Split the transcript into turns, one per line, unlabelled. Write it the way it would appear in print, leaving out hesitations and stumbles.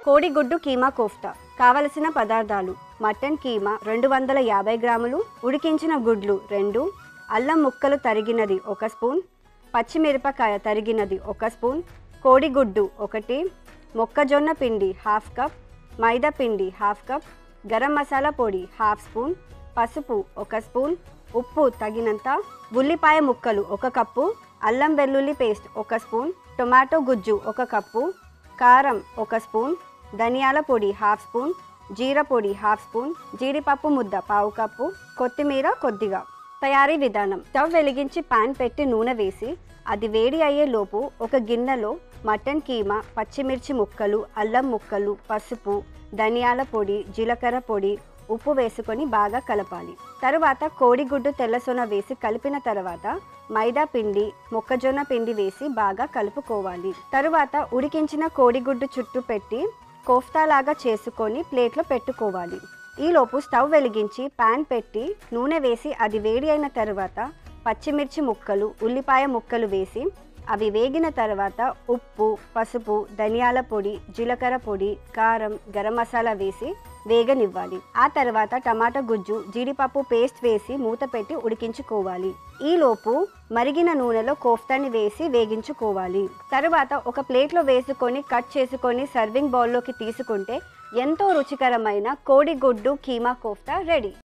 కోడిగుడ్డు కీమా కోఫ్తా. కావలసిన పదార్థాలు: మటన్ కీమా 250 గ్రాములు, ఉడికించిన గుడ్లు 2, అల్లం ముక్కలు తరిగినది 1 స్పూన్, పచ్చిమిరపకాయ తరిగినది 1 స్పూన్, కోడిగుడ్డు 1, మొక్కజొన్న పిండి 1/2 కప్, మైదా పిండి 1/2 కప్, గరం మసాలా పొడి 1/2 స్పూన్, పసుపు 1 స్పూన్, ఉప్పు తగినంత, ఉల్లిపాయ ముక్కలు 1 కప్పు, అల్లం వెల్లుల్లి పేస్ట్ 1 స్పూన్, టొమాటో గుజ్జు 1 కప్పు, కారం 1 స్పూన్, ధనియాల పొడి 1/2 స్పూన్, జీర పొడి 1/2 స్పూన్, జీడిపప్పు ముద్ద 1/4 కప్పు, కొత్తిమీర కొద్దిగా. తయారీ విధానం: స్టవ్ వెలిగించి పాన్ పెట్టి నూనె వేసి అది వేడి అయ్యే లోపు ఒక గిన్నెలో మటన్ కీమా, పచ్చిమిర్చి ముక్కలు, అల్లం ముక్కలు, పసుపు, ధనియాల పొడి, జీలకర్ర పొడి, ఉప్పు వేసుకొని బాగా కలపాలి. తరువాత కోడిగుడ్డు తెల్లసొన వేసి కలిపిన తర్వాత మైదా పిండి, మొక్కజొన్న పిండి వేసి బాగా కలుపుకోవాలి. తరువాత ఉడికించిన కోడిగుడ్డు చుట్టూ పెట్టి కోఫ్తాలాగా చేసుకొని ప్లేట్లో పెట్టుకోవాలి. ఈలోపు స్టవ్ వెలిగించి పాన్ పెట్టి నూనె వేసి అది వేడి అయిన తర్వాత పచ్చిమిర్చి ముక్కలు, ఉల్లిపాయ ముక్కలు వేసి అవి వేగిన తర్వాత ఉప్పు, పసుపు, ధనియాల పొడి, జీలకర్ర పొడి, కారం, గరం మసాలా వేసి వేగనివ్వాలి. ఆ తర్వాత టమాటా గుజ్జు, జీడిపప్పు పేస్ట్ వేసి మూత పెట్టి ఉడికించుకోవాలి. ఈలోపు మరిగిన నూనెలో కోఫ్తాని వేసి వేగించుకోవాలి. తరువాత ఒక ప్లేట్లో వేసుకొని కట్ చేసుకొని సర్వింగ్ బౌల్లోకి తీసుకుంటే ఎంతో రుచికరమైన కోడిగుడ్డు కీమా కోఫ్తా రెడీ.